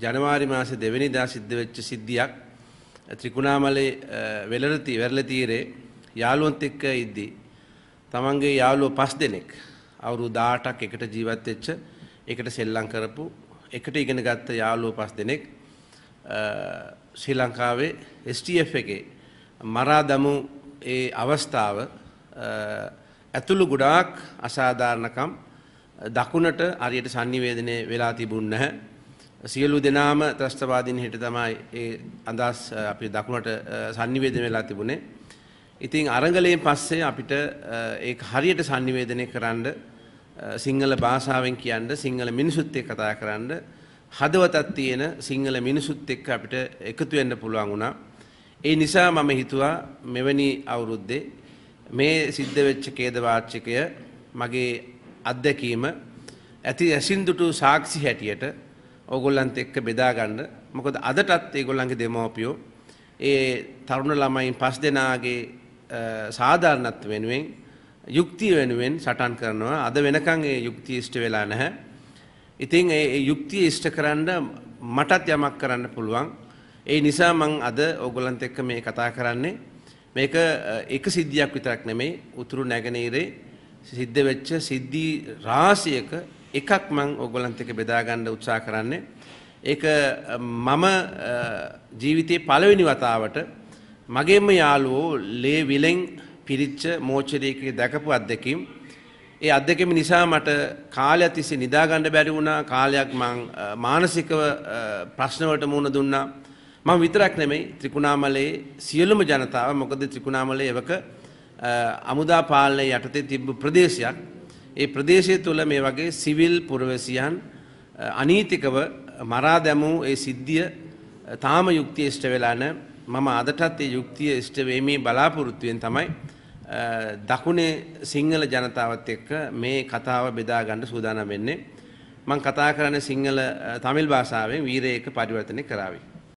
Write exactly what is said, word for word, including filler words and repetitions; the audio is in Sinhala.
ජනවාරි මාසේ දෙවෙනිදා සිද්ධ වෙච්ච සිද්ධියක් ත්‍රිකුණාමලේ වෙලරති වෙරළ තීරේ යාළුවන්ත් එක්ක ඉද්දි තමන්ගේ යාළුවෝ පස් දෙනෙක් අවුරුදු දහඅටක් එකට ජීවත් වෙච්ච එකට සෙල්ලම් කරපු එකට ඉගෙන ගත්ත යාළුවෝ පස් දෙනෙක් ශ්‍රී ලංකාවේ එස් ටී එෆ් එකේ මරා දමු ඒ අවස්ථාව ඇතුළු ගොඩාක් අසාධාරණකම් දකුණට හරියට sannivedanaya වෙලා තිබුණ නැහැ. සියලු දෙනාම ත්‍රස්තවාදීන් හිට තමයි ඒ අදහස් අපි දකුණට sannivedanaya වෙලා තිබුණේ. ඉතින් අරගලයෙන් පස්සේ අපිට ඒක හරියට sannivedanaya කරන්න සිංහල භාෂාවෙන් කියන්න සිංහල මිනිසුත් එක්ක කතා කරන්න හදවතක් තියෙන සිංහල මිනිසුත් එක්ක අපිට එකතු වෙන්න පුළුවන් වුණා. ඒ නිසා මම හිතුවා මෙවැනි අවුරුද්දේ මේ සිද්ධ වෙච්ච ඛේද වාචකය මගේ අත්දැකීම ඇති ඇසින්දුටු සාක්ෂි හැටියට ඕගොල්ලන්ත් එක්ක බෙදා ගන්න. මොකද අදටත් ඒගොල්ලන්ගේ දෙමව්පියෝ ඒ තරුණ ළමයින් පස් දෙනාගේ සාධාරණත්ව වෙනුවෙන් යුක්තිය වෙනුවෙන් සටන් කරනවා. අද වෙනකන් ඒ යුක්තිය ඉෂ්ට වෙලා නැහැ. ඉතින් ඒ යුක්තිය ඉෂ්ට කරන්න මටත් යමක් කරන්න පුළුවන්. ඒ නිසා මම අද ඕගොල්ලන්ත් එක්ක මේ කතා කරන්නේ. මේක එක සිද්ධියක් විතරක් නෙමෙයි උතුරු නැගෙනහිරේ සිද්ධ වෙච්ච සිද්ධි රාශියක එකක් මම ඕගොල්ලන්ත් එක්ක බෙදා ගන්න උත්සාහ කරන්නේ. ඒක මම ජීවිතේ පළවෙනි වතාවට මගේම යාළුවෝ ලේ විලෙන් පිරිච්ච මෝචරයකේ දැකපු අත්දැකීම්. ඒ අත්දැකීම නිසා මට කාලයක් තිස්සේ නිදා ගන්න බැරි වුණා. කාලයක් මං මානසිකව ප්‍රශ්න වලට මුහුණ දුන්නා. මම විතරක් නෙමෙයි ත්‍රිකුණාමලයේ සියලුම ජනතාව. මොකද ත්‍රිකුණාමලයේ එවක අමුදා පාලනය යටතේ තිබ්බ ප්‍රදේශයක්. ඒ ප්‍රදේශය තුළ මේ වගේ සිවිල් පුරවැසියන් අනීතිකව මරා දැමූ ඒ සිද්ධිය තාම යුක්තිය ඉෂ්ට වෙලා නැහැ. මම අදටත් ඒ යුක්තිය ඉෂ්ට වෙමේ බලාපොරොත්තුවෙන් තමයි දකුණේ සිංහල ජනතාවත් එක්ක මේ කතාව බෙදා ගන්න සූදානම් වෙන්නේ. මම කතා කරන්නේ සිංහල තමිල් භාෂාවෙන් වීරයෙක් පරිවර්තනය කරાવી.